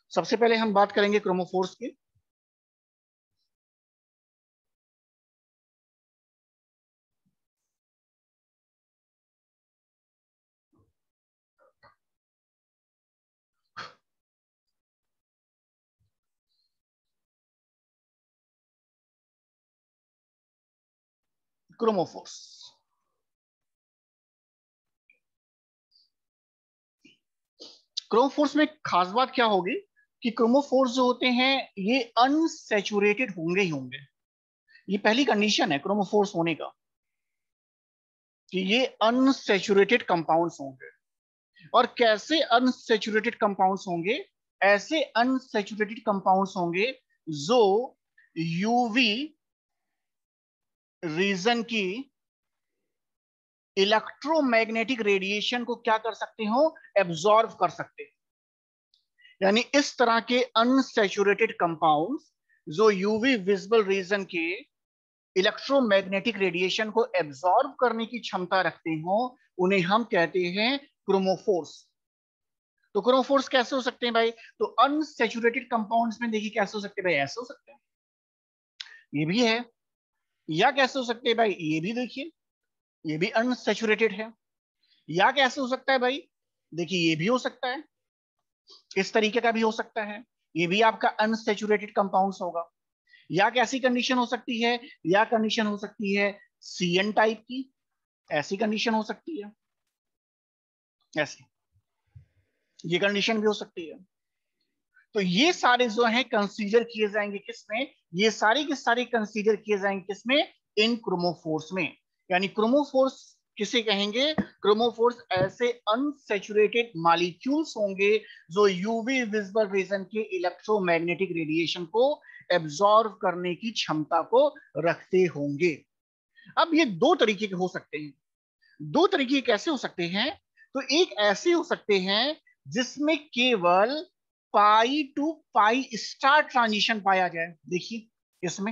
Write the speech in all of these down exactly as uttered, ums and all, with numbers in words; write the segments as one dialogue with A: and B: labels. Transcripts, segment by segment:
A: सबसे पहले हम बात करेंगे क्रोमोफोर्स की। क्रोमोफोर्स क्रोमोफोर्स में खास बात क्या होगी कि क्रोमोफोर्स जो होते हैं ये अनसैचुरेटेड होंगे ही होंगे। ये पहली कंडीशन है क्रोमोफोर्स होने का कि ये अनसैचुरेटेड कंपाउंड्स होंगे। और कैसे अनसैचुरेटेड कंपाउंड्स होंगे? ऐसे अनसैचुरेटेड कंपाउंड्स होंगे जो यूवी रीजन की इलेक्ट्रोमैग्नेटिक रेडिएशन को क्या कर सकते हो? एब्जॉर्ब कर सकते हैं। यानी इस तरह के अनसैचुरेटेड कंपाउंड्स जो यूवी विजिबल रीजन के इलेक्ट्रोमैग्नेटिक रेडिएशन को एब्जॉर्ब करने की क्षमता रखते हो, उन्हें हम कहते हैं क्रोमोफोर्स। तो क्रोमोफोर्स कैसे हो सकते हैं भाई? तो अनसैचुरेटेड कंपाउंड्स में देखिए कैसे हो सकते हैं भाई, ऐसे हो सकते हैं, ये भी है। या कैसे हो सकते हैं भाई, ये भी देखिए, ये भी अनसैचुरेटेड है। या कैसे हो सकता है भाई, देखिए ये भी हो सकता है, इस तरीके का भी हो सकता है, ये भी आपका अनसैचुरेटेड कंपाउंड्स होगा। या कैसी कंडीशन हो सकती है? या कंडीशन हो सकती है सी एन टाइप की, ऐसी कंडीशन हो सकती है, ऐसी ये कंडीशन भी हो सकती है। तो ये सारे जो हैं कंसीडर किए जाएंगे किसमें? ये सारे के सारे कंसीडर किए जाएंगे किसमें? इन क्रोमोफोर्स में। यानी क्रोमोफोर्स किसे कहेंगे? क्रोमोफोर्स ऐसे अनसैचुरेटेड मॉलिक्यूल्स होंगे जो यूवी विजिबल रीजन के इलेक्ट्रोमैग्नेटिक रेडिएशन को एब्जॉर्ब करने की क्षमता को रखते होंगे। अब ये दो तरीके के हो सकते हैं। दो तरीके कैसे हो सकते हैं? तो एक ऐसे हो सकते हैं जिसमें केवल pi to pi star transition पाया जाए। देखिए इसमें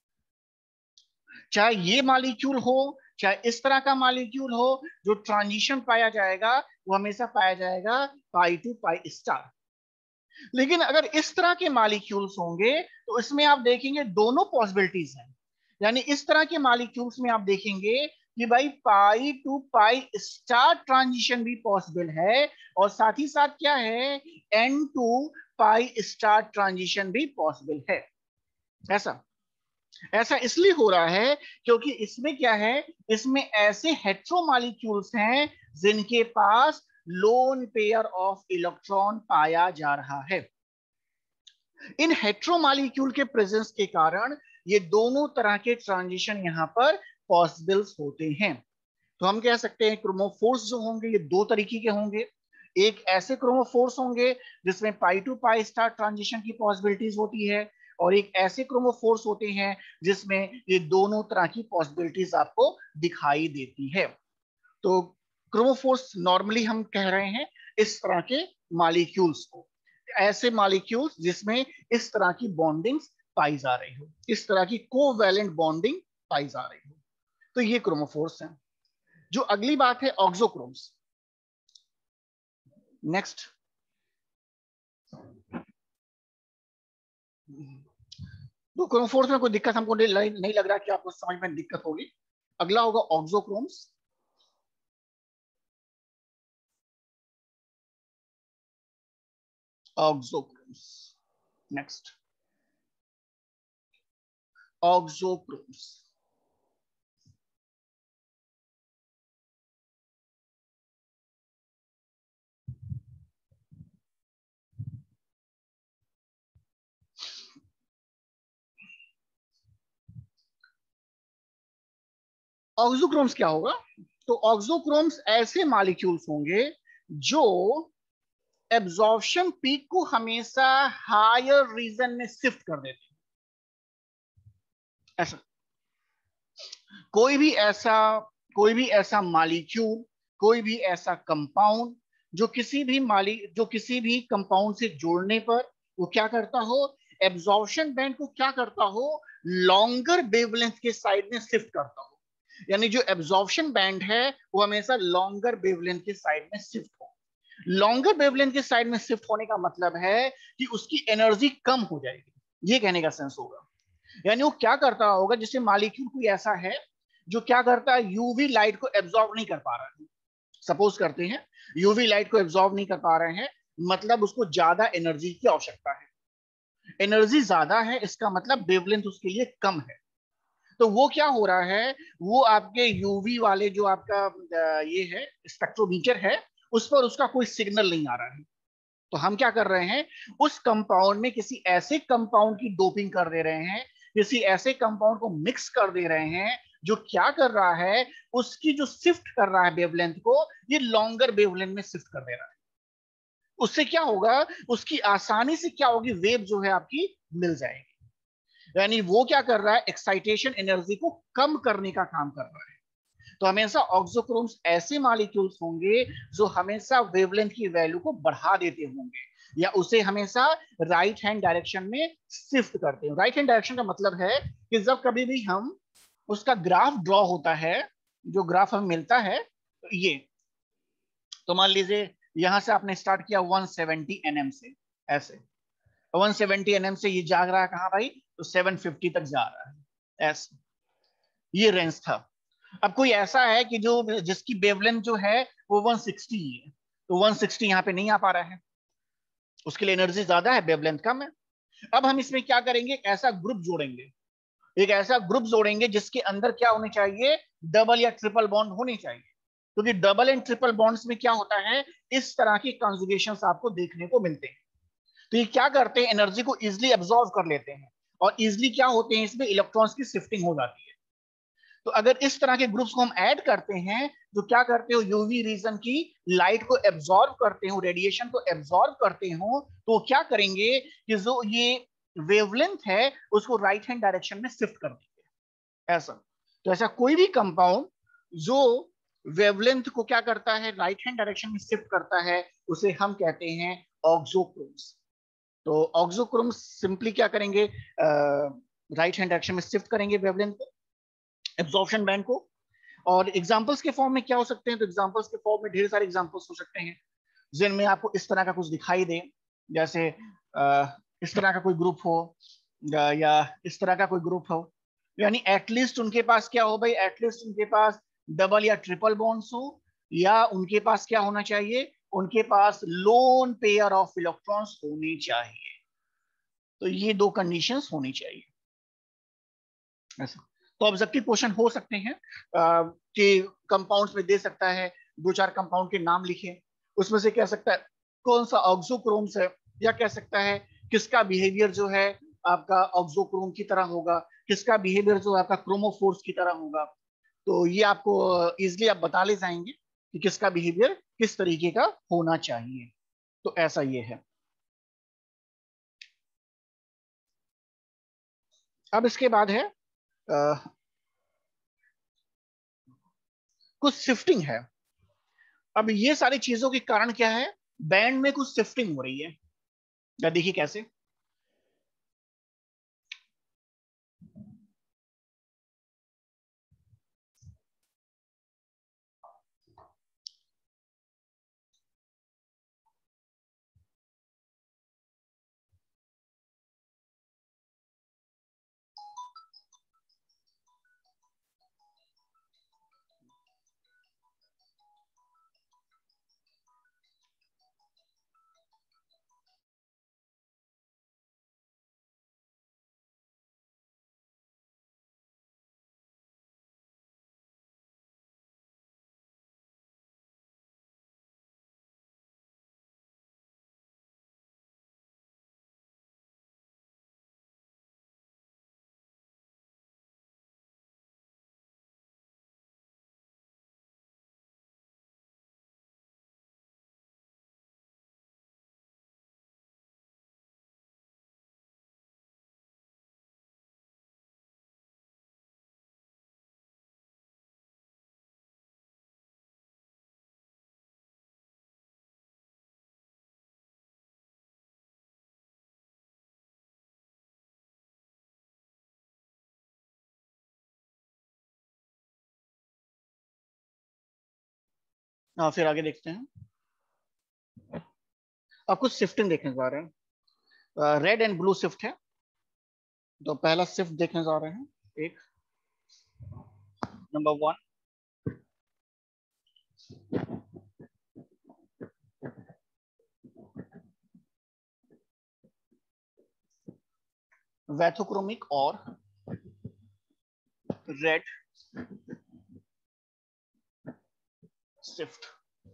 A: चाहे ये मॉलिक्यूल हो, चाहे इस तरह का मॉलिक्यूल हो, जो ट्रांजिशन पाया जाएगा वो हमेशा पाया जाएगा पाई टू पाई स्टार। लेकिन अगर इस तरह के मॉलिक्यूल्स होंगे तो इसमें आप देखेंगे दोनों पॉसिबिलिटीज हैं। यानी इस तरह के मॉलिक्यूल्स में आप देखेंगे कि भाई pi to pi star transition भी पॉसिबल है, और साथ ही साथ क्या है, n to pi star transition भी पॉसिबल है। ऐसा ऐसा इसलिए हो रहा है क्योंकि इसमें क्या है, इसमें ऐसे हेट्रोमॉलिक्यूल्स हैं जिनके पास लोन पेयर ऑफ इलेक्ट्रॉन पाया जा रहा है। इन हेट्रोमॉलिक्यूल के प्रेजेंस के कारण ये दोनों तरह के ट्रांजिशन यहां पर पॉसिबल्स होते हैं। तो हम कह सकते हैं क्रोमोफोर्स जो होंगे ये दो तरीके के होंगे। एक ऐसे क्रोमोफोर्स होंगे जिसमें pi to pi star transition की पॉसिबिलिटीज होती है, और एक ऐसे क्रोमोफोर्स होते हैं जिसमें ये दोनों तरह की पॉसिबिलिटीज आपको दिखाई देती है। तो क्रोमोफोर्स नॉर्मली हम कह रहे हैं इस तरह के मॉलिक्यूल्स को, ऐसे मॉलिक्यूल्स जिसमें इस तरह की बॉन्डिंग्स पाई जा रही हो, इस तरह की कोवैलेंट बॉन्डिंग पाई जा रही हो, तो ये क्रोमोफोर्स हैं। जो अगली बात है ऑक्सोक्रोम्स। नेक्स्ट, तो क्रोमोफोर्स में कोई दिक्कत हमको नहीं, नहीं लग रहा कि आपको समझ में दिक्कत होगी। अगला होगा auxochromes. Auxochromes next, auxochromes auxochromes क्या होगा? तो ऑक्सोक्रोम्स ऐसे मॉलिक्यूल्स होंगे जो एब्जॉर्प्शन पीक को हमेशा हायर रीजन में शिफ्ट कर देते हैं। ऐसा कोई भी ऐसा कोई भी ऐसा मॉलिक्यूल, कोई भी ऐसा कंपाउंड जो किसी भी माली जो किसी भी कंपाउंड से जोड़ने पर वो क्या करता हो, एब्जॉर्प्शन बैंड को क्या करता हो, लॉन्गर वेवलेंथ के साइड में शिफ्ट करता हो। यानी जो एब्जॉर्प्शन बैंड है वो हमेशा लॉन्गर वेवलेंथ के साइड में शिफ्ट हो। लॉन्गर वेवलेंथ के साइड में शिफ्ट होने का मतलब है कि उसकी एनर्जी कम हो जाएगी, ये कहने का सेंस होगा। यानी वो क्या करता होगा, जैसे मॉलिक्यूल कोई ऐसा है जो क्या करता है, यूवी लाइट को एब्जॉर्ब नहीं कर पा रहा है, सपोज करते हैं यूवी लाइट को एब्जॉर्ब नहीं कर पा रहे हैं, मतलब उसको ज्यादा एनर्जी की आवश्यकता है। एनर्जी ज्यादा है इसका मतलब वेवलेंथ उसके लिए कम है। तो वो क्या हो रहा है, वो आपके यूवी वाले जो आपका ये है स्पेक्ट्रोमीटर है, उस पर उसका कोई सिग्नल नहीं आ रहा है। तो हम क्या कर रहे हैं, उस कंपाउंड में किसी ऐसे कंपाउंड की डोपिंग कर दे रहे हैं, किसी ऐसे कंपाउंड को मिक्स कर दे रहे हैं जो क्या कर रहा है, उसकी जो शिफ्ट कर रहा है वेवलेंथ को, ये लॉन्गर वेवलेंथ में शिफ्ट कर दे रहा है। उससे क्या होगा, उसकी आसानी से क्या होगी, वेव जो है आपकी मिल जाएगी। यानी वो क्या कर रहा है, एक्साइटेशन एनर्जी को कम करने का काम कर रहा है। तो हमेशा ऑक्सोक्रोम्स ऐसे मॉलिक्यूल्स होंगे जो हमेशा वेवलेंथ की वैल्यू को बढ़ा देते होंगे, या उसे हमेशा राइट हैंड डायरेक्शन में शिफ्ट करते हैं। राइट हैंड डायरेक्शन का मतलब है कि जब कभी भी हम उसका ग्राफ ड्रॉ होता है, जो ग्राफ हमें मिलता है, तो ये, तो मान लीजिए यहां से आपने स्टार्ट किया वन सेवेंटी एनएम से, ऐसे वन सेवेंटी एनएम से ये जा रहा है कहां भाई, तो सेवन फिफ्टी तक जा रहा है, ऐसे ये रेंज था। अब कोई ऐसा है कि जो जिसकी वेवलेंथ जो है वो वन सिक्सटी ही है, तो वन सिक्सटी यहाँ पे नहीं आ पा रहा है, उसके लिए एनर्जी ज्यादा है, वेवलेंथ कम है। अब हम इसमें क्या करेंगे, एक ऐसा ग्रुप जोड़ेंगे, एक ऐसा ग्रुप जोड़ेंगे जिसके अंदर क्या होने चाहिए, डबल या ट्रिपल बॉन्ड होने चाहिए। क्योंकि डबल एंड ट्रिपल बॉन्ड्स में क्या होता है, इस तरह की कॉन्जुगेशन आपको देखने को मिलते हैं। तो ये क्या करते हैं, एनर्जी को इजिली एब्जॉर्व कर लेते हैं, और इजिली क्या होते हैं, इसमें इलेक्ट्रॉन्स की शिफ्टिंग हो जाती है। तो अगर इस तरह के ग्रुप्स को हम ऐड करते हैं, जो क्या करते हो, यूवी रीजन की लाइट को एब्जॉर्ब करते हो, रेडिएशन को एब्जॉर्ब करते हो, तो क्या करेंगे कि जो ये वेवलेंथ है उसको राइट हैंड डायरेक्शन में शिफ्ट कर देंगे, ऐसा। तो ऐसा कोई भी कंपाउंड जो वेवलेंथ को क्या करता है, राइट हैंड डायरेक्शन में शिफ्ट करता है, उसे हम कहते हैं ऑक्सोक्रोम्स। तो ऑक्सोक्रोम्स सिंपली क्या करेंगे, राइट हैंड डायरेक्शन में शिफ्ट करेंगे वेवलेंथ को, एब्जॉर्प्शन बैंड को। और एग्जांपल्स के फॉर्म में क्या हो सकते हैं, तो एग्जांपल्स के फॉर्म में ढेर सारे एग्जांपल्स हो सकते हैं जिनमें आपको इस तरह का कुछ दिखाई दे, जैसे आ, इस तरह का कोई ग्रुप हो, या, या इस तरह का कोई ग्रुप हो। यानी एटलीस्ट उनके पास क्या हो भाई, एटलीस्ट उनके पास डबल या ट्रिपल बॉन्ड्स हो, या उनके पास क्या होना चाहिए, उनके पास लोन पेयर ऑफ इलेक्ट्रॉन्स होने चाहिए। तो ये दो कंडीशंस होनी चाहिए, ऐसा। तो ऑब्जेक्टिव क्वेश्चन हो सकते हैं आ, कि कंपाउंड्स में दे सकता है, दो चार कंपाउंड के नाम लिखे, उसमें से कह सकता है कौन सा ऑक्सोक्रोम्स है, या कह सकता है किसका बिहेवियर जो है आपका ऑक्सोक्रोम की तरह होगा, किसका बिहेवियर जो आपका क्रोमोफोर्स की तरह होगा। तो ये आपको इजिली आप बता ले जाएंगे कि किसका बिहेवियर किस तरीके का होना चाहिए। तो ऐसा ये है। अब इसके बाद है आ, कुछ शिफ्टिंग है। अब ये सारी चीजों के कारण क्या है, बैंड में कुछ शिफ्टिंग हो रही है, या देखिए कैसे। हाँ, फिर आगे देखते हैं। अब कुछ शिफ्टिंग देखने जा रहे हैं, रेड एंड ब्लू शिफ्ट है। तो पहला शिफ्ट देखने जा रहे हैं, एक नंबर वन, वैथोक्रोमिक और रेड शिफ्ट,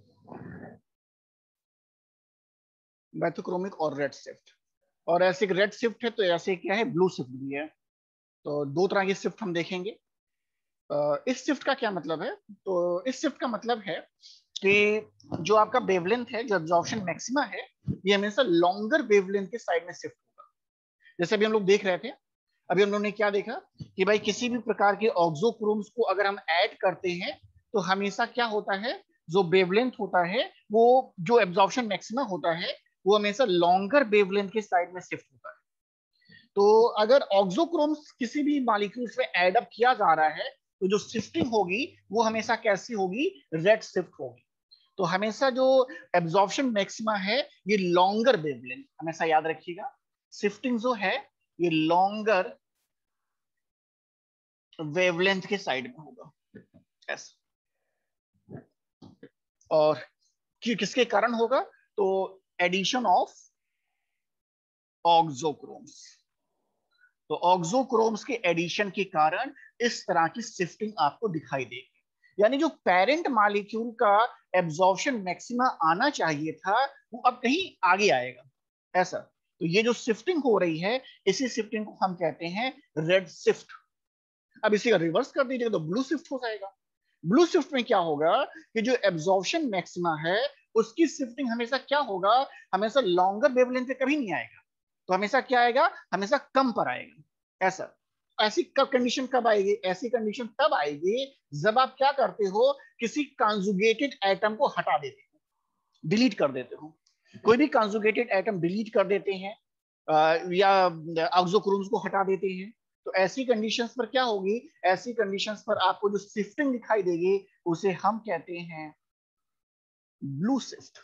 A: वैथोक्रोमिक और रेड शिफ्ट। और ऐसे रेड शिफ्ट है तो ऐसे क्या है, ब्लू शिफ्ट भी है। तो दो तरह की शिफ्ट हम देखेंगे। अ, इस शिफ्ट का क्या मतलब है, तो इस शिफ्ट का मतलब है कि जो आपका वेवलेंथ है, जो एब्जॉर्प्शन मैक्सिमा है, ये हमेशा लॉन्गर वेवलेंथ के साइड में शिफ्ट होगा। जैसे अभी हम लोग देख रहे थे, अभी हम लोग ने क्या देखा कि भाई किसी भी प्रकार के ऑक्सोक्रोम्स को अगर हम ऐड करते हैं तो हमेशा क्या होता है, जो वेवलेंथ होता है, वो जो एब्जॉर्प्शन मैक्सिमा होता है, वो हमेशा लॉन्गर वेवलेंथ के साइड में शिफ्ट होता है। तो अगर ऑक्सोक्रोम्स किसी भी मॉलिक्यूल्स में ऐड अप किया जा रहा है तो जो शिफ्टिंग होगी वो हमेशा कैसी होगी, रेड शिफ्ट होगी। तो हमेशा जो एब्जॉर्प्शन मैक्सिमा है ये लॉन्गर वेवलेंथ, हमेशा याद रखिएगा, शिफ्टिंग जो है ये लॉन्गर वेवलेंथ के साइड में होगा ऐसा। और कि किसके कारण होगा, तो एडिशन ऑफ ऑक्सोक्रोम्स। तो ऑक्सोक्रोम्स के एडिशन के कारण इस तरह की शिफ्टिंग आपको दिखाई देगी। यानी जो पेरेंट मॉलिक्यूल का एब्जॉर्प्शन मैक्सिमा आना चाहिए था वो अब कहीं आगे आएगा ऐसा। तो ये जो शिफ्टिंग हो रही है, इसी शिफ्टिंग को हम कहते हैं रेड शिफ्ट। अब इसी का रिवर्स कर दीजिएगा तो ब्लू शिफ्ट हो जाएगा। ब्लू शिफ्ट में क्या होगा कि जो एब्जॉर्प्शन मैक्सिमा है उसकी शिफ्टिंग हमेशा क्या होगा, हमेशा लॉन्गर वेवलेंथ पे कभी नहीं आएगा। तो हमेशा क्या आएगा, हमेशा कम पर आएगा ऐसा। ऐसी कब कंडीशन कब आएगी, ऐसी कंडीशन तब आएगी जब आप क्या करते हो, किसी कॉन्जुगेटेड एटम को हटा देते हो, डिलीट कर देते हो। कोई भी कॉन्जुगेटेड एटम डिलीट कर देते हैं, या ऑक्सोक्रोम्स को हटा देते हैं, तो ऐसी कंडीशंस पर क्या होगी, ऐसी कंडीशंस पर आपको जो शिफ्टिंग दिखाई देगी उसे हम कहते हैं ब्लू शिफ्ट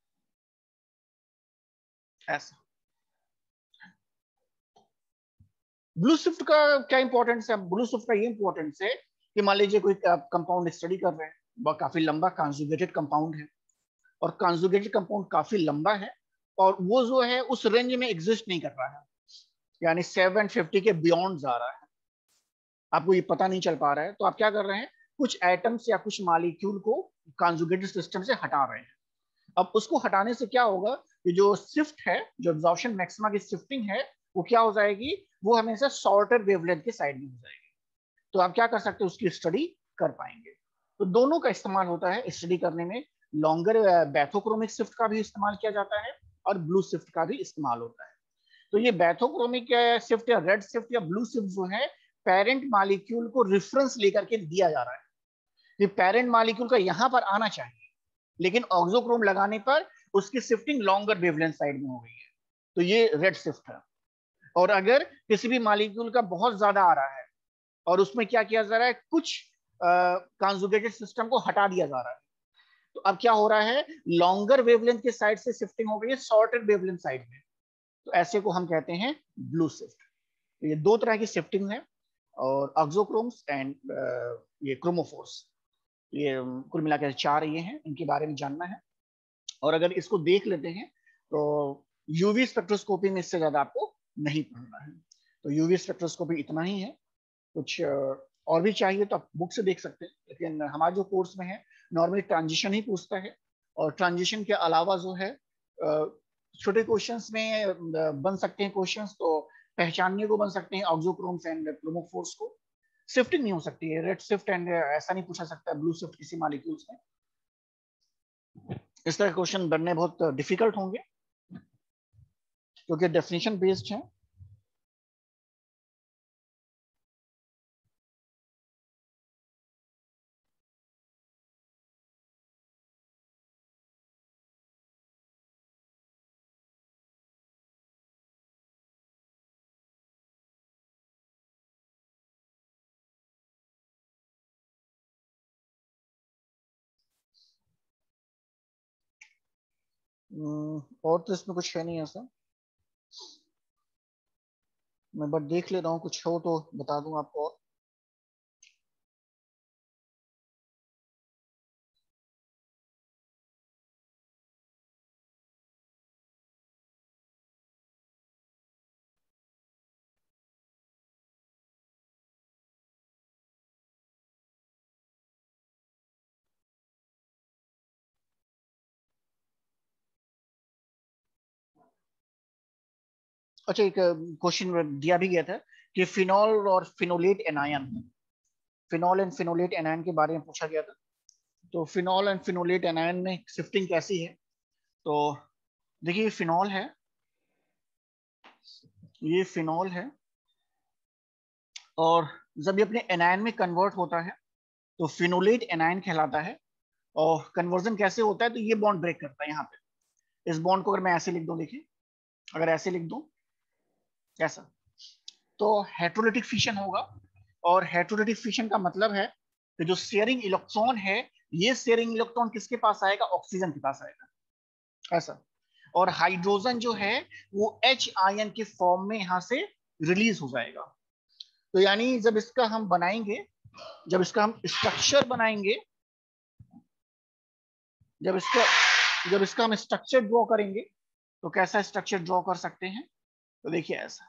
A: ऐसा। ब्लू शिफ्ट का क्या इंपॉर्टेंस है, ब्लू शिफ्ट का ये इंपॉर्टेंस है कि मान लीजिए कोई कंपाउंड स्टडी कर रहे हैं, वह काफी लंबा कॉन्जुगेटेड कंपाउंड है, और कॉन्जुगेटेड कंपाउंड काफी लंबा है, और वो जो है उस रेंज में एग्जिस्ट नहीं कर रहा है, यानी सेवन फिफ्टी के बियॉन्ड जा रहा है, आपको ये पता नहीं चल पा रहा है, तो आप क्या कर रहे हैं, कुछ एटम्स या कुछ मॉलिक्यूल को कॉन्जुगेटेड सिस्टम से हटा रहे हैं। अब उसको हटाने से क्या होगा कि जो शिफ्ट है, जो एब्जॉर्प्शन मैक्सिमा की शिफ्टिंग है, वो क्या हो जाएगी, वो हमेशा शॉर्टर वेवलेंथ के साइड में हो जाएगी। तो आप क्या कर सकते हैं, उसकी स्टडी कर पाएंगे। तो दोनों का इस्तेमाल होता है स्टडी करने में। लॉन्गर बैथोक्रोमिक शिफ्ट का भी इस्तेमाल किया जाता है और ब्लू शिफ्ट का भी इस्तेमाल होता है। तो ये बैथोक्रोमिक शिफ्ट या रेड शिफ्ट या ब्लू शिफ्ट जो है, पेरेंट मॉलिक्यूल को रेफरेंस लेकर के दिया जा रहा है कि पेरेंट मॉलिक्यूल का यहां पर आना चाहिए, लेकिन ऑक्सोक्रोम लगाने पर उसकी शिफ्टिंग लॉन्गर वेवलेंथ साइड में हो गई है, तो ये रेड शिफ्ट है। और अगर किसी भी मॉलिक्यूल का बहुत ज्यादा आ रहा है और उसमें क्या किया जा रहा है, कुछ कॉन्जुगेटेड सिस्टम को हटा दिया जा रहा है, तो अब क्या हो रहा है, लॉन्गर वेवलेंथ के साइड से शिफ्टिंग हो गई है शॉर्टर वेवलेंथ साइड में, तो ऐसे को हम कहते हैं ब्लू शिफ्ट। तो ये दो तरह की शिफ्टिंग है, और ऑक्सोक्रोम्स एंड ये क्रोमोफोर्स, ये कुल मिलाकर चार ये हैं, इनके बारे में जानना है। और अगर इसको देख लेते हैं तो यूवी स्पेक्ट्रोस्कोपी में इससे ज्यादा आपको नहीं पढ़ना है। तो यूवी स्पेक्ट्रोस्कोपी इतना ही है, कुछ और भी चाहिए तो आप बुक से देख सकते हैं, लेकिन हमारे जो कोर्स में है नॉर्मली ट्रांजिशन ही पूछता है। और ट्रांजिशन के अलावा जो है छोटे क्वेश्चंस में बन सकते हैं क्वेश्चंस, तो पहचानने को बन सकते हैं ऑक्सोक्रोम्स एंड क्रोमोफोर्स को। शिफ्टिंग नहीं हो सकती है, रेड शिफ्ट एंड ऐसा नहीं पूछा सकता ब्लू शिफ्ट किसी मॉलिक्यूल्स में। इस तरह के क्वेश्चन बनने बहुत डिफिकल्ट होंगे क्योंकि डेफिनेशन बेस्ड है। हम्म, और तो इसमें कुछ है नहीं ऐसा। मैं बट देख ले रहा हूँ, कुछ हो तो बता दूं आपको। अच्छा, एक क्वेश्चन दिया भी गया था कि फिनॉल और phenolate anion, phenol and phenolate anion के बारे में पूछा गया था। तो फिनॉल एंड फिनोलेट एनायन में शिफ्टिंग कैसी है? तो देखिए, फिनॉल है, ये फिनॉल है, और जब ये अपने एनायन में कन्वर्ट होता है तो फिनोलेट एनायन कहलाता है। और कन्वर्जन कैसे होता है? तो ये बॉन्ड ब्रेक करता है यहाँ पे। इस बॉन्ड को अगर मैं ऐसे लिख दूं, देखिए, अगर ऐसे लिख दूं ऐसा, तो हेट्रोलिटिक फिशन होगा। और हेट्रोलिटिक फिशन का मतलब है कि जो शेयरिंग इलेक्ट्रॉन है, ये शेयरिंग इलेक्ट्रॉन किसके पास आएगा? ऑक्सीजन के पास आएगा, ऐसा। और हाइड्रोजन जो है वो एच आयन के फॉर्म में यहां से रिलीज हो जाएगा। तो यानी जब इसका हम बनाएंगे, जब इसका हम स्ट्रक्चर बनाएंगे, जब इसका जब इसका हम स्ट्रक्चर ड्रॉ करेंगे, तो कैसा स्ट्रक्चर ड्रॉ कर सकते हैं? तो देखिए ऐसा,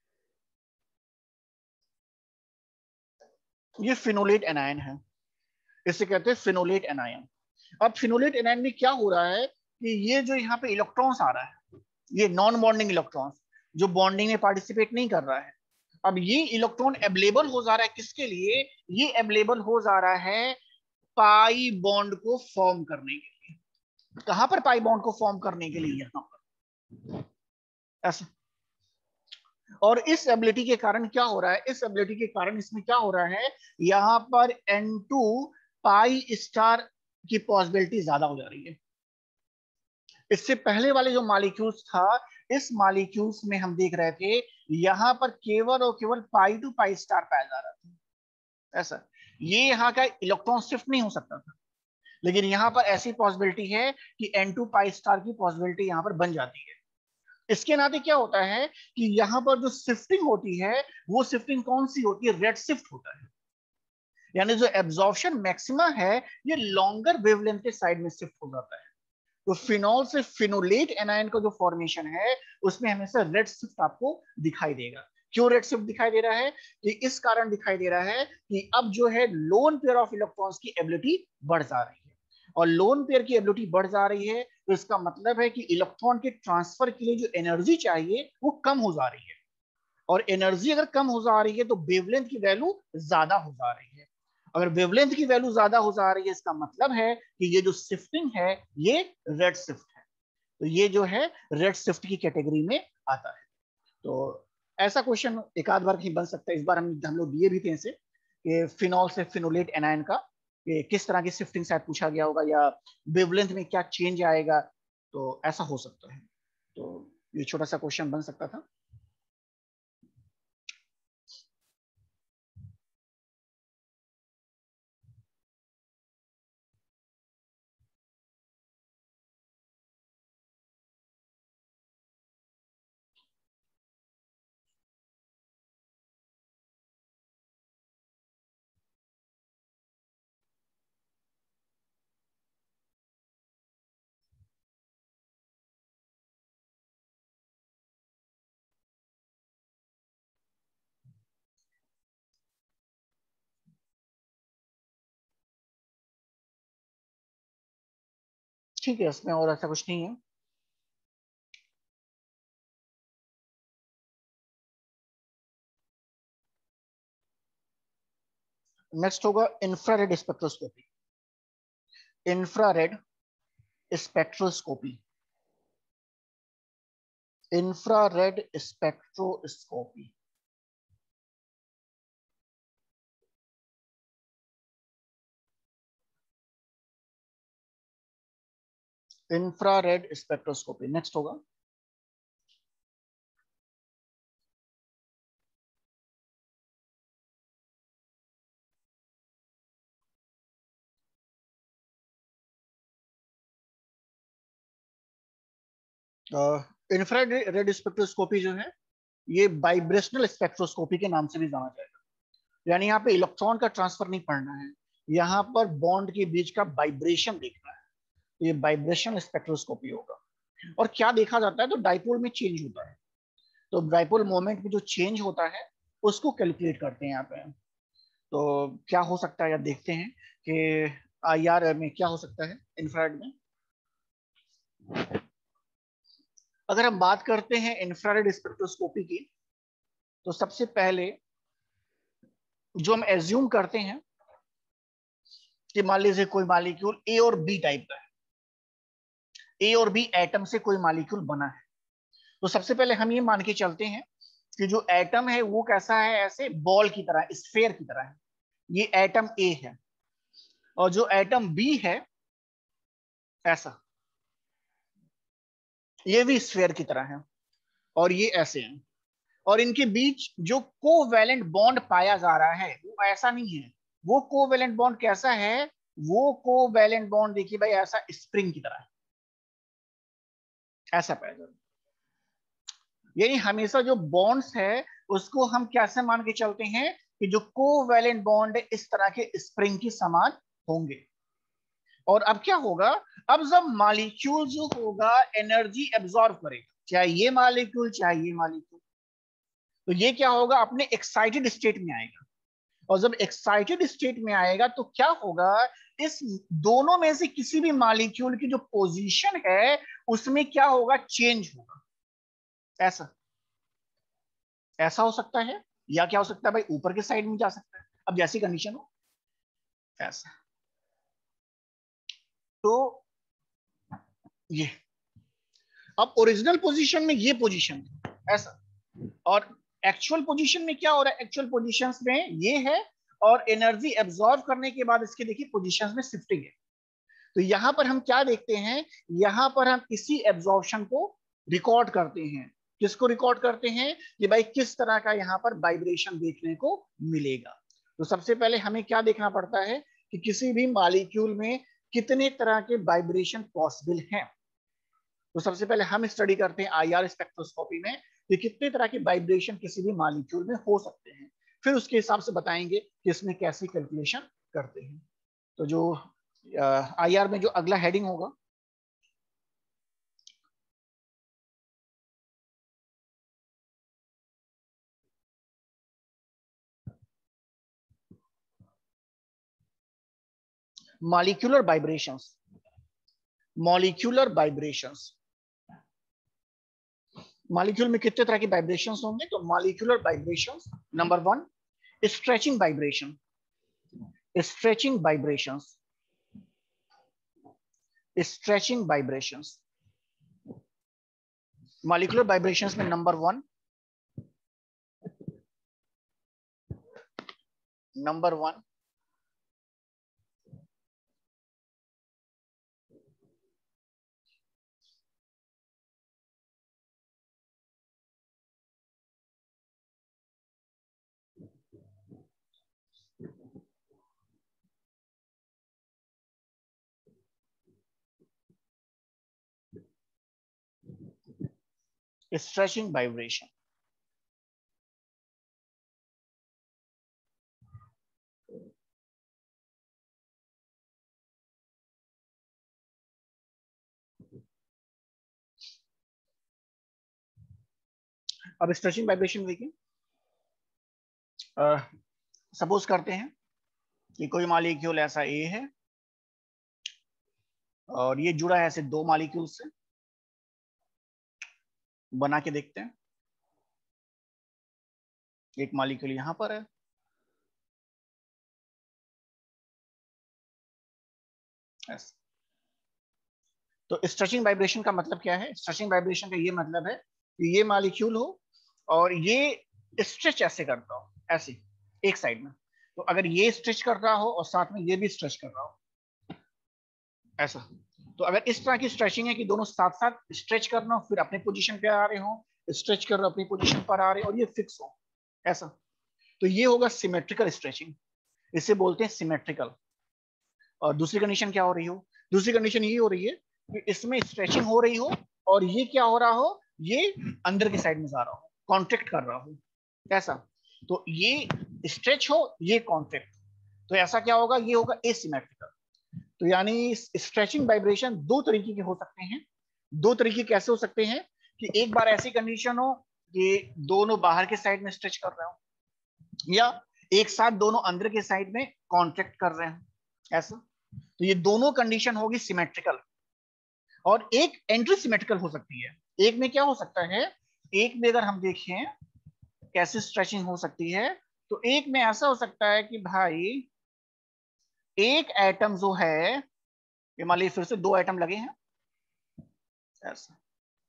A: ये फिनोलेट एनायन है, इसे कहते हैं फिनोलेट एनायन। अब फिनोलेट एनायन में क्या हो रहा है कि ये जो यहाँ पे इलेक्ट्रॉन्स आ रहा है, ये नॉन बॉन्डिंग इलेक्ट्रॉन्स, जो बॉन्डिंग में पार्टिसिपेट नहीं कर रहा है, अब ये इलेक्ट्रॉन अवेलेबल हो जा रहा है किसके लिए? ये अवेलेबल हो जा रहा है पाई बॉन्ड को फॉर्म करने के लिए। कहां पर? पाई बॉन्ड को फॉर्म करने के लिए, यहाँ पर, ऐसा। और इस एबिलिटी के कारण क्या हो रहा है? इस एबिलिटी के कारण इसमें क्या हो रहा है, यहां पर एन टू पाई स्टार की पॉसिबिलिटी ज्यादा हो जा रही है। इससे पहले वाले जो मॉलिक्यूल्स था, इस मॉलिक्यूल्स में हम देख रहे थे यहां पर केवल और केवल पाई टू पाई स्टार पाया जा रहा था, ऐसा। ये यहाँ का इलेक्ट्रॉन शिफ्ट नहीं हो सकता था, लेकिन यहाँ पर ऐसी पॉसिबिलिटी है कि एन टू पाई स्टार की पॉसिबिलिटी यहाँ पर बन जाती है। इसके नाते क्या होता है कि यहाँ पर जो शिफ्टिंग होती है, वो शिफ्टिंग कौन सी होती है? रेड शिफ्ट होता है। यानी जो एब्जॉर्प्शन मैक्सिमा है, ये लॉन्गर वेवलेंथ के साइड में शिफ्ट हो जाता है। तो फिनॉल से फिनोलेट एनायन का जो फॉर्मेशन है, उसमें हमेशा रेड शिफ्ट आपको दिखाई देगा। क्यों रेड शिफ्ट दिखाई दे रहा है? कि इस कारण दिखाई दे रहा है कि अब जो है लोन पेयर ऑफ इलेक्ट्रॉन्स की एबिलिटी बढ़ जा रही है। और लोन पेयर की एबिलिटी बढ़ जा रही है, तो इसका मतलब है कि इलेक्ट्रॉन के ट्रांसफर के लिए जो एनर्जी चाहिए वो कम हो जा रही है। और एनर्जी अगर कम हो जा रही है तो वेवलेंथ की वैल्यू ज्यादा हो जा रही है। अगर वेवलेंथ की वैल्यू ज्यादा हो जा रही है, इसका मतलब है कि ये जो शिफ्टिंग है, ये रेड शिफ्ट है। तो ये जो है रेड शिफ्ट की कैटेगरी में आता है। तो ऐसा क्वेश्चन एक आध बार ही बन सकता है। इस बार हम हम लोग दिए भी थे इसे, कि फिनॉल से फिनोलेट एनायन का कि किस तरह की शिफ्टिंग शायद पूछा गया होगा, या वेवलेंथ में क्या चेंज आएगा। तो ऐसा हो सकता है। तो ये छोटा सा क्वेश्चन बन सकता था। ठीक है, इसमें और ऐसा कुछ नहीं है। नेक्स्ट होगा infrared spectroscopy. Infrared spectroscopy, infrared spectroscopy. Infrared spectroscopy next होगा। इंफ्रारेड स्पेक्ट्रोस्कोपी जो है ये वाइब्रेशनल स्पेक्ट्रोस्कोपी के नाम से भी जाना जाएगा, यानी यहाँ पे इलेक्ट्रॉन का ट्रांसफर नहीं पढ़ना है, यहाँ पर बॉन्ड के बीच का वाइब्रेशन देखना है, तो ये वाइब्रेशन स्पेक्ट्रोस्कोपी होगा। और क्या देखा जाता है, तो डाइपोल में चेंज होता है, तो डाइपोल मोमेंट में जो चेंज होता है उसको कैलकुलेट करते हैं यहाँ पे। तो क्या हो सकता है, या देखते हैं कि आई आर में क्या हो सकता है इंफ्रारेड में। अगर हम बात करते हैं इंफ्रारेड स्पेक्ट्रोस्कोपी की, तो सबसे पहले जो हम एज्यूम करते हैं कि मान लीजिए कोई मॉलिक्यूल ए और बी टाइप का है, ए और बी एटम से कोई मॉलिक्यूल बना है, तो सबसे पहले हम ये मान के चलते हैं कि जो एटम है वो कैसा है, ऐसे बॉल की तरह, स्फेयर की तरह है, ये एटम ए है, और जो एटम बी है ऐसा, ये भी स्फेयर की तरह है, और ये ऐसे हैं, और इनके बीच जो कोवैलेंट बॉन्ड पाया जा रहा है वो ऐसा नहीं है। वो कोवैलेंट बॉन्ड कैसा है, वो कोवैलेंट बॉन्ड देखिए भाई ऐसा स्प्रिंग की तरह है, ऐसा पाया जा रहा है। यानी हमेशा जो बॉन्ड्स है उसको हम कैसे मान के चलते हैं कि जो कोवैलेंट बॉन्ड है इस तरह के स्प्रिंग की समान होंगे। और अब क्या होगा, अब जब मॉलिक्यूल जो होगा एनर्जी एब्जॉर्ब करेगा, चाहे ये मॉलिक्यूल चाहे ये मॉलिक्यूल, तो ये क्या होगा, अपने एक्साइटेड स्टेट में आएगा, और जब एक्साइटेड स्टेट में आएगा तो क्या होगा, इस दोनों में से किसी भी मॉलिक्यूल की जो पोजीशन है उसमें क्या होगा, चेंज होगा, ऐसा ऐसा हो सकता है, या क्या हो सकता है भाई, ऊपर के साइड में जा सकता है, अब जैसी कंडीशन हो ऐसा। तो ये अब ओरिजिनल पोजीशन में ये पोजीशन ऐसा, और एक्चुअल पोजीशन में क्या हो रहा है, एक्चुअल पोजीशंस में ये है, और एनर्जी एब्जॉर्ब करने के बाद इसके देखिए पोजीशंस में शिफ्टिंग है। तो यहां पर हम क्या देखते हैं, यहां पर हम इसी एब्जॉर्प्शन को रिकॉर्ड करते हैं। किसको रिकॉर्ड करते हैं कि भाई किस तरह का यहां पर वाइब्रेशन देखने को मिलेगा। तो सबसे पहले हमें क्या देखना पड़ता है कि किसी भी मॉलिक्यूल में कितने तरह के वाइब्रेशन पॉसिबल हैं। तो सबसे पहले हम स्टडी करते हैं आईआर स्पेक्ट्रोस्कोपी में कि कितने तरह के वाइब्रेशन किसी भी मॉलिक्यूल में हो सकते हैं, फिर उसके हिसाब से बताएंगे कि इसमें कैसे कैलकुलेशन करते हैं। तो जो आईआर में जो अगला हेडिंग होगा, molecular vibrations, molecular vibrations, molecule में कितने तरह के वाइब्रेशंस होंगे, तो molecular vibrations number one, stretching vibration, stretching vibrations, stretching vibrations, molecular vibrations में number one, number one stretching vibration. अब स्ट्रेचिंग वाइब्रेशन देखिए, सपोज करते हैं कि कोई मॉलिक्यूल ऐसा ए है और ये जुड़ा है ऐसे दो मॉलिक्यूल से, बना के देखते हैं। एक मॉलिक्यूल यहां पर है, ऐसा। तो स्ट्रेचिंग वाइब्रेशन का मतलब क्या है, स्ट्रेचिंग वाइब्रेशन का ये मतलब है कि ये मॉलिक्यूल हो और ये स्ट्रेच ऐसे करता हो, ऐसे एक साइड में, तो अगर ये स्ट्रेच कर रहा हो और साथ में ये भी स्ट्रेच कर रहा हो, ऐसा। तो अगर इस तरह की स्ट्रेचिंग है कि दोनों साथ साथ स्ट्रेच करना हो, फिर अपने पोजीशन पे आ रहे हो, स्ट्रेच कर रहे हो अपनी पोजीशन पर आ रहे हो, और ये फिक्स हो, ऐसा, तो ये होगा सिमेट्रिकल स्ट्रेचिंग, इसे बोलते हैं सिमेट्रिकल। और दूसरी कंडीशन क्या हो रही हो, दूसरी कंडीशन ये हो रही है कि इसमें स्ट्रेचिंग हो रही हो और ये क्या हो रहा हो, ये अंदर की साइड में जा रहा हो, कॉन्ट्रैक्ट कर रहा हो, ऐसा। तो ये स्ट्रेच हो, ये कॉन्ट्रैक्ट, तो ऐसा क्या होगा, ये होगा एसिमेट्रिकल। तो यानी स्ट्रेचिंग वाइब्रेशन दो तरीके के हो सकते हैं। दो तरीके कैसे हो सकते हैं कि एक बार ऐसी कंडीशन हो कि दोनों बाहर के साइड में स्ट्रेच कर रहे हो, या एक साथ दोनों अंदर के साइड में कॉन्ट्रैक्ट कर रहे हैं, ऐसा। तो ये दोनों कंडीशन होगी सिमेट्रिकल। और एक एंट्री सिमेट्रिकल हो सकती है। एक में क्या हो सकता है, एक में अगर हम देखें कैसे स्ट्रेचिंग हो सकती है, तो एक में ऐसा हो सकता है कि भाई एक एटम जो है, मान लीजिए फिर से दो एटम लगे हैं ऐसा,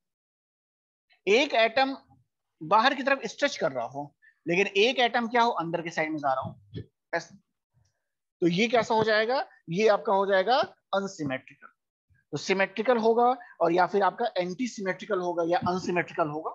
A: एक एटम बाहर की तरफ स्ट्रेच कर रहा हो, लेकिन एक एटम क्या हो, अंदर के साइड में जा रहा हो ऐसा। तो ये कैसा हो जाएगा, ये आपका हो जाएगा अनसिमेट्रिकल। तो सिमेट्रिकल होगा, और या फिर आपका एंटी सिमेट्रिकल होगा, या अनसिमेट्रिकल होगा।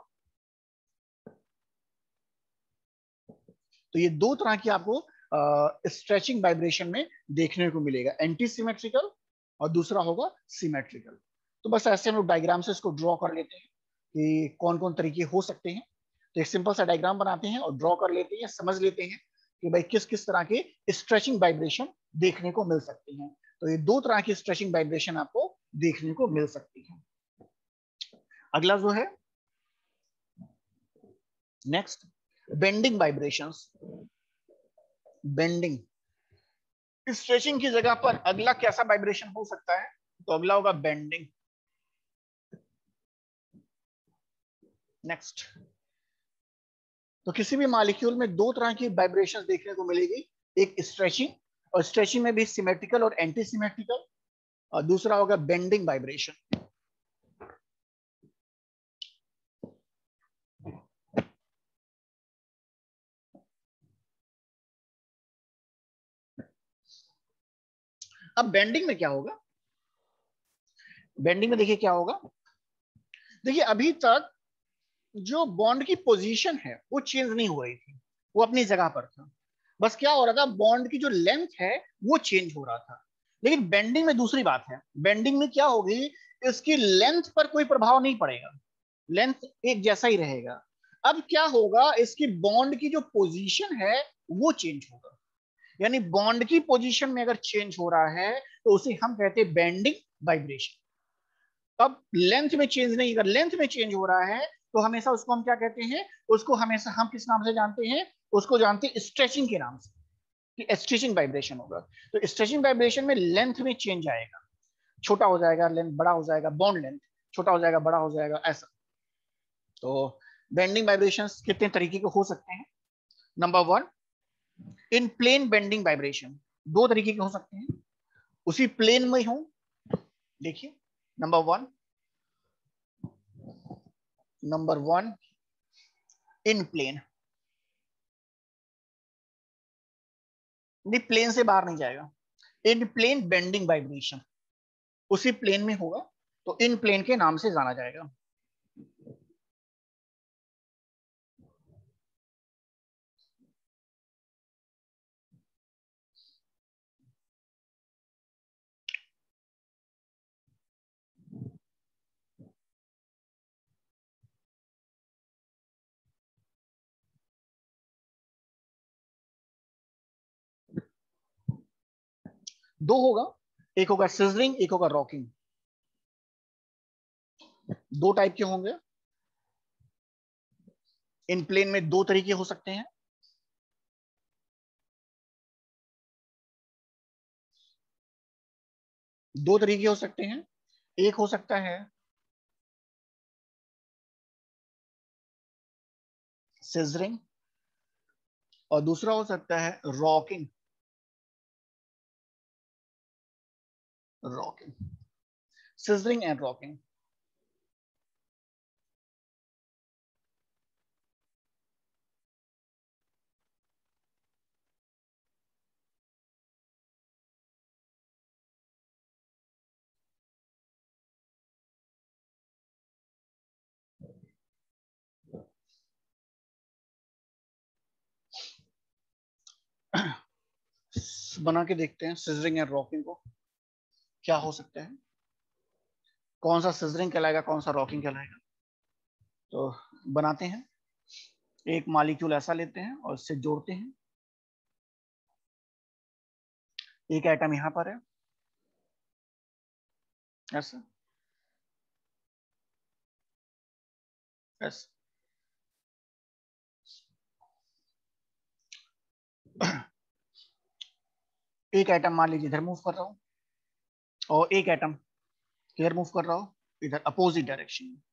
A: तो ये दो तरह की आपको स्ट्रेचिंग वाइब्रेशन में देखने को मिलेगा, एंटी सिमेट्रिकल और दूसरा होगा सिमेट्रिकल। तो बस ऐसे हम लोग डायग्राम से इसको ड्रॉ कर लेते हैं कि कौन कौन तरीके हो सकते हैं। तो एक सिंपल सा डायग्राम बनाते हैं और ड्रॉ कर लेते हैं, समझ लेते हैं कि भाई किस किस तरह के स्ट्रेचिंग वाइब्रेशन देखने को मिल सकती हैं। तो ये दो तरह की स्ट्रेचिंग वाइब्रेशन आपको देखने को मिल सकती है। अगला जो है next, bending vibrations. Bending stretching की जगह पर अगला कैसा वाइब्रेशन हो सकता है, तो अगला होगा बेंडिंग। नेक्स्ट, तो किसी भी मॉलिक्यूल में दो तरह की वाइब्रेशंस देखने को मिलेगी, एक स्ट्रेचिंग, और स्ट्रेचिंग में भी सिमेट्रिकल और एंटी सिमेट्रिकल, और दूसरा होगा बेंडिंग वाइब्रेशन। अब बेंडिंग में क्या होगा, बेंडिंग में देखिए क्या होगा, देखिए अभी तक जो बॉन्ड की पोजीशन है वो चेंज नहीं हो रही थी, वो अपनी जगह पर था। बस क्या हो रहा था, बॉन्ड की जो लेंथ है वो चेंज हो रहा था। लेकिन बेंडिंग में दूसरी बात है, बेंडिंग में क्या होगी, इसकी लेंथ पर कोई प्रभाव नहीं पड़ेगा, लेंथ एक जैसा ही रहेगा। अब क्या होगा, इसकी बॉन्ड की जो पोजीशन है वो चेंज होगा। यानी बॉन्ड की पोजीशन में अगर चेंज हो रहा है तो उसे हम कहते हैं बेंडिंग वाइब्रेशन। अब लेंथ में चेंज नहीं, अगर लेंथ में चेंज हो रहा है तो हमेशा उसको हम क्या कहते हैं, उसको हमेशा हम किस नाम से जानते हैं, उसको जानते हैं स्ट्रेचिंग के नाम से, कि स्ट्रेचिंग वाइब्रेशन होगा। तो स्ट्रेचिंग वाइब्रेशन में लेंथ में चेंज आएगा, छोटा हो जाएगा लेंथ, बड़ा हो जाएगा, बॉन्ड लेंथ छोटा हो जाएगा, बड़ा हो जाएगा, ऐसा। तो बेंडिंग वाइब्रेशंस कितने तरीके के हो सकते हैं। Number one, in plane bending vibration, दो तरीके के हो सकते हैं, उसी प्लेन में हो। देखिए number one, number one in plane, नहीं प्लेन से बाहर नहीं जाएगा, इन प्लेन बेंडिंग वाइब्रेशन, उसी प्लेन में होगा, तो इन प्लेन के नाम से जाना जाएगा। दो होगा, एक होगा सिजलिंग, एक होगा रॉकिंग, दो टाइप के होंगे। इन प्लेन में दो तरीके हो सकते हैं, दो तरीके हो सकते हैं, एक हो सकता है सिजरिंग, और दूसरा हो सकता है rocking. Rocking, scissoring and rocking. बना के देखते हैं सिजरिंग एंड रॉकिंग को क्या हो सकता है। कौन सा सिजरिंग कहलाएगा, कौन सा रॉकिंग कहलाएगा। तो बनाते हैं, एक मॉलिक्यूल ऐसा लेते हैं और इससे जोड़ते हैं। एक एटम यहां पर है ऐसा ऐसा, एक एटम मान लीजिए इधर मूव कर रहा हूं और एक एटम किधर मूव कर रहा हूं, इधर अपोजिट डायरेक्शन में।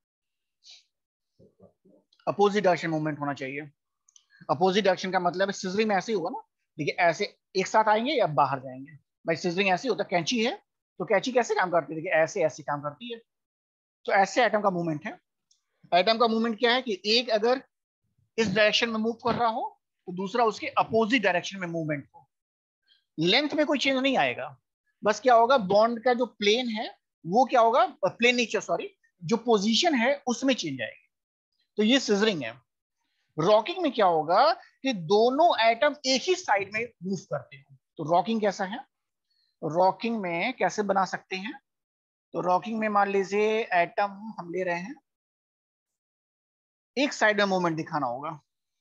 A: अपोजिट डायरेक्शन मूवमेंट होना चाहिए। अपोजिट डायरेक्शन का मतलब है सिजरिंग में ऐसे ही होगा ना, देखिए ऐसे एक साथ आएंगे या बाहर जाएंगे। भाई सिजरिंग ऐसे ही होता है, कैंची है तो कैंची कैसे काम करती है, देखिए ऐसे ऐसे काम करती है। तो ऐसे एटम का मूवमेंट है। एटम का मूवमेंट क्या है कि एक अगर इस डायरेक्शन में मूव कर रहा हो तो दूसरा उसके अपोजिट डायरेक्शन में मूवमेंट हो। लेंथ में कोई चेंज नहीं आएगा, बस क्या होगा, बॉन्ड का जो प्लेन है वो क्या होगा, प्लेन नीचे सॉरी, जो पोजीशन है उसमें चेंज आएगी। तो ये सिजरिंग है। रॉकिंग में क्या होगा कि दोनों एटम एक ही साइड में मूव करते हैं। तो रॉकिंग कैसा है, रॉकिंग में कैसे बना सकते हैं, तो रॉकिंग में मान लीजिए एटम हम ले रहे हैं, एक साइड में मूवमेंट दिखाना होगा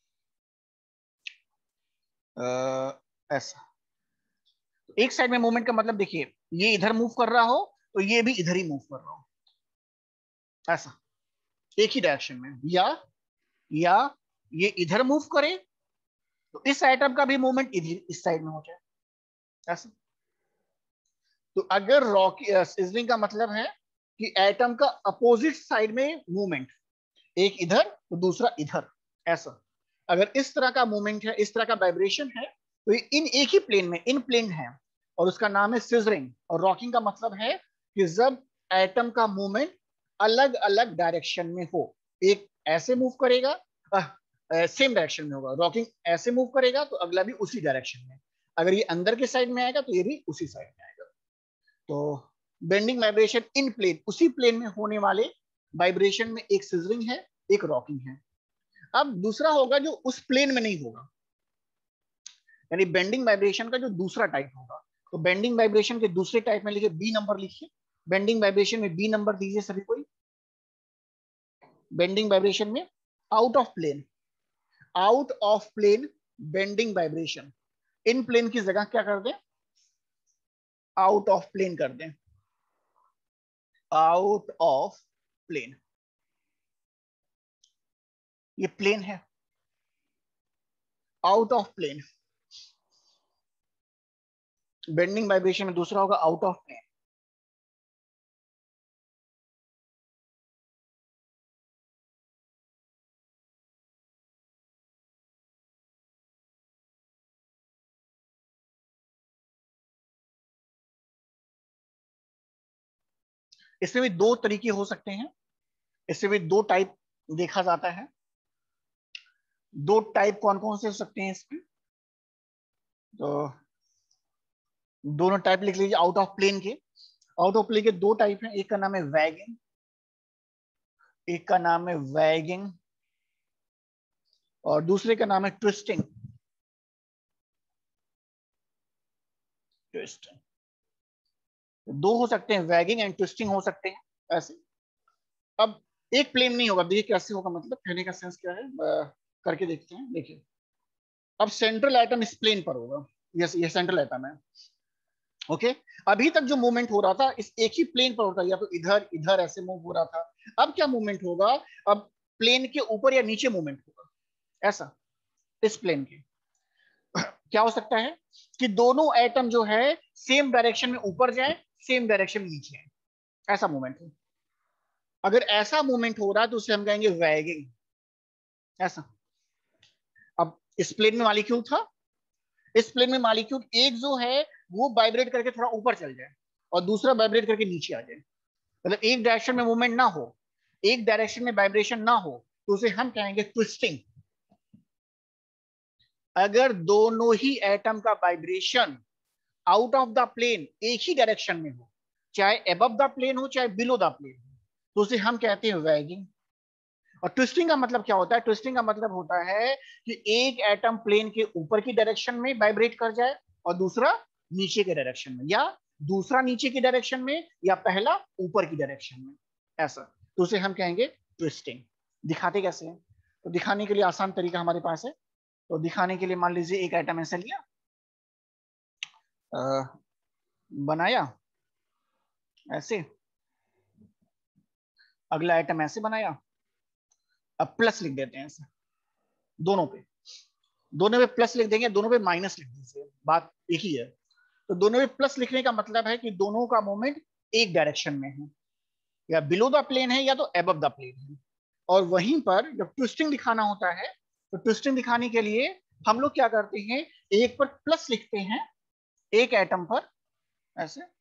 A: आ, ऐसा। एक साइड में मूवमेंट का मतलब देखिए, ये इधर मूव कर रहा हो तो ये भी इधर ही मूव कर रहा हो ऐसा, एक ही डायरेक्शन में। या या ये इधर मूव करे तो इस एटम का भी मूवमेंट इधर इस साइड में हो जाए ऐसा। तो अगर रॉकी सिजरिंग का मतलब है कि एटम का अपोजिट साइड में मूवमेंट, एक इधर तो दूसरा इधर ऐसा। अगर इस तरह का मूवमेंट है, इस तरह का वाइब्रेशन है, तो ये इन एक ही प्लेन में इन प्लेन है और उसका नाम है सिजरिंग। और रॉकिंग का मतलब है कि जब एटम का मूवमेंट अलग अलग डायरेक्शन में हो, एक ऐसे मूव करेगा, सेम डायरेक्शन में होगा, रॉकिंग ऐसे मूव करेगा तो अगला भी उसी डायरेक्शन में। अगर ये अंदर के साइड में आएगा तो ये भी उसी साइड में आएगा। तो बेंडिंग वाइब्रेशन इन प्लेन, उसी प्लेन में होने वाले वाइब्रेशन में एक सिजरिंग है, एक रॉकिंग है। अब दूसरा होगा जो उस प्लेन में नहीं होगा, यानी बेंडिंग वाइब्रेशन का जो दूसरा टाइप होगा। तो बेंडिंग वाइब्रेशन के दूसरे टाइप में लिखिए, बी नंबर लिखिए। बेंडिंग वाइब्रेशन में बी नंबर दीजिए सभी कोई। बेंडिंग वाइब्रेशन में out of plane, out of plane bending vibration. In plane की जगह क्या कर दें, आउट ऑफ प्लेन कर दें, आउट ऑफ प्लेन। ये प्लेन है, out of plane. Bending vibration में दूसरा होगा आउट ऑफ प्लेन। इसमें भी दो तरीके हो सकते हैं, इससे भी दो टाइप देखा जाता है। दो टाइप कौन कौन से हो सकते हैं इसमें, तो दोनों टाइप लिख लीजिए आउट ऑफ प्लेन के। आउट ऑफ प्लेन के दो टाइप हैं, एक का नाम है वैगिंग, एक का नाम है वैगिंग और दूसरे का नाम है ट्विस्टिंग। ट्विस्टिंग दो हो सकते हैं, वैगिंग एंड ट्विस्टिंग हो सकते हैं ऐसे। अब एक प्लेन नहीं होगा, देखिए कैसे होगा, मतलब कहने का सेंस क्या है, आ, करके देखते हैं। देखिए अब सेंट्रल एटम इस प्लेन पर होगा, यस ये सेंट्रल एटम है। ओके, अभी तक जो मूवमेंट हो रहा था इस एक ही प्लेन पर होता, या तो इधर इधर ऐसे मूव हो रहा था। अब क्या मूवमेंट होगा, अब प्लेन के ऊपर या नीचे मूवमेंट होगा ऐसा, इस प्लेन के। क्या हो सकता है कि दोनों एटम जो है सेम डायरेक्शन में ऊपर जाए, सेम डायरेक्शन में नीचे आए, ऐसा मूवमेंट हो। अगर ऐसा मूवमेंट हो रहा है तो उसे हम कहेंगे वैगिंग ऐसा। अब इस प्लेन में मॉलिक्यूल था, इस प्लेन में मॉलिक्यूल एक जो है वो वाइब्रेट करके थोड़ा ऊपर चल जाए और दूसरा वाइब्रेट करके नीचे आ जाए, मतलब एक डायरेक्शन में मूवमेंट ना हो, एक डायरेक्शन में वाइब्रेशन ना हो, तो उसे हम कहेंगे ट्विस्टिंग। अगर दोनों ही एटम का vibration out of the plane एक ही डायरेक्शन में हो, चाहे अबव द प्लेन हो चाहे बिलो द प्लेन हो, तो उसे हम कहते हैं वैगिंग। और ट्विस्टिंग का मतलब क्या होता है, ट्विस्टिंग का मतलब होता है कि एक एटम प्लेन के ऊपर की डायरेक्शन में वाइब्रेट कर जाए और दूसरा नीचे के डायरेक्शन में, या दूसरा नीचे की डायरेक्शन में या पहला ऊपर की डायरेक्शन में, ऐसा, तो उसे हम कहेंगे ट्विस्टिंग। दिखाते कैसे हैं? तो दिखाने के लिए आसान तरीका हमारे पास है। तो दिखाने के लिए मान लीजिए एक आइटम ऐसे लिया, आ, बनाया ऐसे, अगला आइटम ऐसे बनाया, अब प्लस लिख देते हैं ऐसे दोनों पे, दोनों पे प्लस लिख देंगे, दोनों पे माइनस लिख दीजिए, बात एक ही है। तो दोनों पे प्लस लिखने का मतलब है कि दोनों का मोमेंट एक डायरेक्शन में है, या बिलो द प्लेन है या तो एबव द प्लेन है। और वहीं पर जब ट्विस्टिंग दिखाना होता है, तो ट्विस्टिंग दिखाने के लिए हम लोग क्या करते हैं, एक पर प्लस लिखते हैं एक एटम पर ऐसे,